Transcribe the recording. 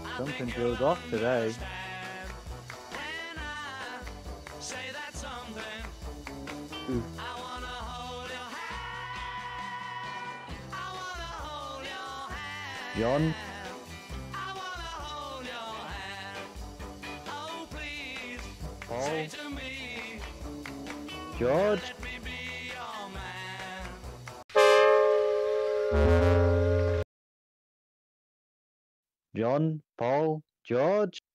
Something feels off today. Ooh. John? Paul? George? John? Paul? George?